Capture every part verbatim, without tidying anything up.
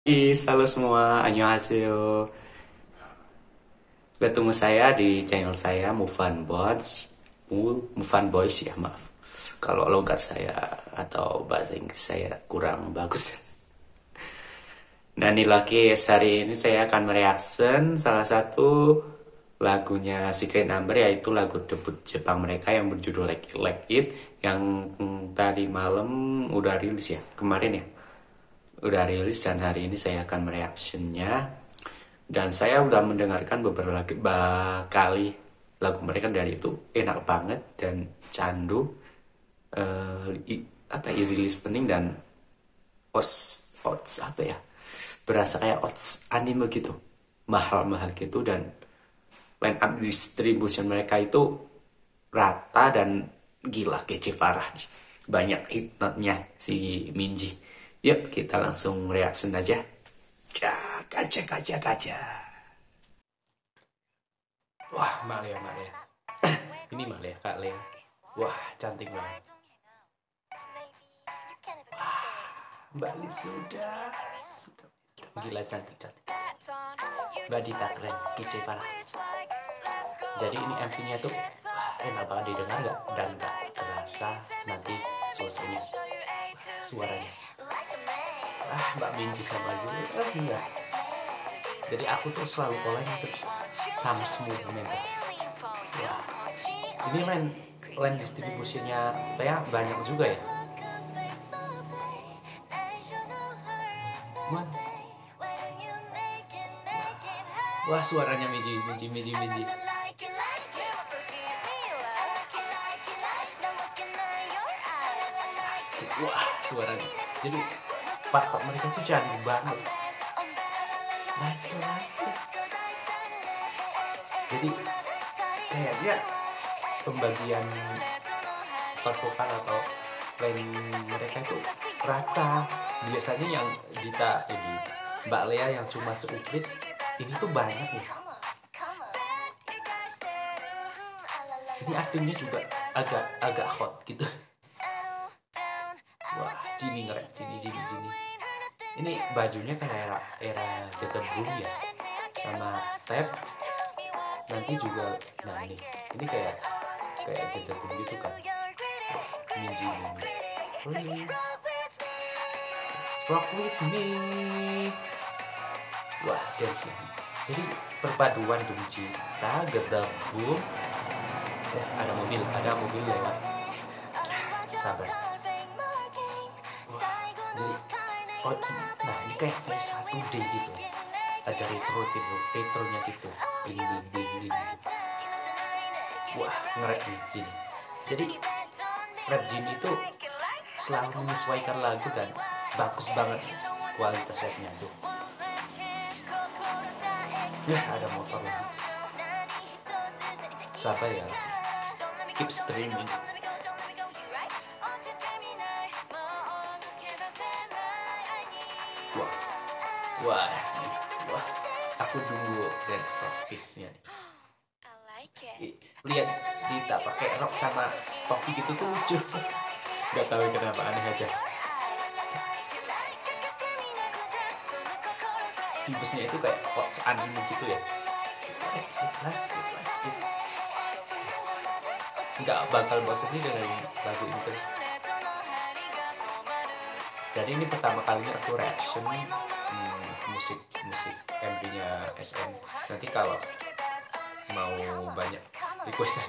Hai, halo semua, annyeonghaseyo. Bertemu saya di channel saya Mufan Boys, Mu- Mufan Boys ya maaf. Kalau logat saya atau bahasa Inggris saya kurang bagus. Nah ini lagi hari ini saya akan mereaction salah satu lagunya Secret Number, yaitu lagu debut Jepang mereka yang berjudul Like It, Like It, yang mm, tadi malam udah rilis ya, kemarin ya udah rilis, dan hari ini saya akan mereactionnya. Dan saya udah mendengarkan beberapa kali lagu mereka, dari itu enak banget dan candu, eh, i- apa easy listening, dan os odds apa ya, berasa kayak odds anime gitu, mahal-mahal gitu. Dan line up distribution mereka itu rata dan gila, kece parah nih, banyak hit note-nya si Minji. Yuk kita langsung reaction aja. Kaca kaca kaca. Wah, Malia, Malia. Ini Malia, Kak Lea. Wah, cantik banget. Mbak Lis sudah. Sudah. Gila, cantik, cantik. Mbak Dita keren, kece parah. Jadi ini M V-nya tuh wah, enak banget didengar nggak? Dan nggak terasa nanti selesainya suaranya. Ah, Mbak Minji sama Zul. Ah, iya. Jadi aku tuh selalu kolek terus sama semua member. Wah, ini main land distribusinya Lea banyak juga ya. Wah, wah suaranya Miji, Miji, Miji, Miji. Wah, suaranya. Jadi part-part mereka tuh canggih banget. Laki-laki. Jadi kayaknya pembagian part vokal atau line mereka itu rata. Biasanya yang Dita ini Mbak Lea yang cuma seuprit, ini tuh banyak nih. Ini aktingnya juga agak agak hot gitu. Wah, Jini ngeren, Jini, Jini, Jini. Ini bajunya kayak era era Jeta Boom ya, sama Step. Nanti juga, nah ini, ini kayak kayak Jeta Boom gitu kan. Ini Jini, ini. Rock with me. Wah, dance nya. Jadi perpaduan dong cinta, Jeta Boom. Eh, ada mobil, ada mobil lewat. Sabar. Wah, jadi oh, nah ini kayak kayak satu D gitu, ada retro gitu, retronya gitu, bling bling bling bling gitu. Wah, ngeret nih Jin. Jadi rap Jin itu selalu menyesuaikan lagu dan bagus banget kualitas rapnya tuh. Ya, ada motor lagi. Siapa ya? Keep streaming. Wah, wah, wah. Aku tunggu dan rockisnya nih. Lihat Dita pakai rok sama topi gitu tuh lucu. Gak tahu kenapa, aneh aja. Vibesnya itu kayak kok anime gitu ya. Nggak bakal bosan nih dengan lagu ini terus. Jadi ini pertama kalinya aku reaction hmm, musik musik M V-nya S M. Nanti kalau mau banyak requestan.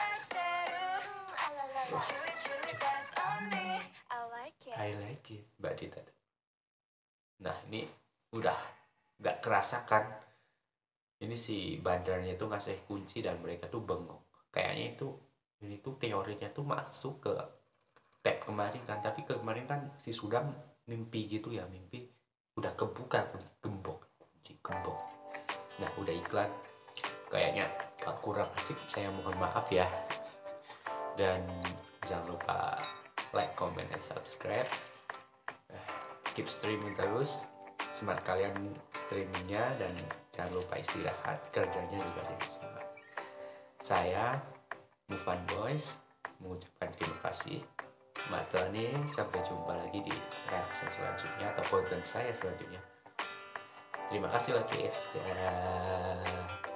I like it, Mbak Dita. Nah ini udah nggak kerasa kan, ini si bandarnya tuh ngasih kunci dan mereka tuh bengong. Kayaknya itu ini tuh teorinya tuh masuk ke tab kemarin kan, tapi kemarin kan si Sudam mimpi gitu ya, mimpi udah kebuka gembok, kunci gembok. Nah udah iklan, kayaknya kurang asik, saya mohon maaf ya. Dan jangan lupa like, comment, dan subscribe. Keep streaming terus, semangat kalian streamingnya, dan jangan lupa istirahat, kerjanya juga jadi semangat. Saya Mufan Boys mengucapkan terima kasih. Matane, sampai jumpa lagi di reaksi selanjutnya atau konten saya selanjutnya. Terima kasih lah guys. Ya.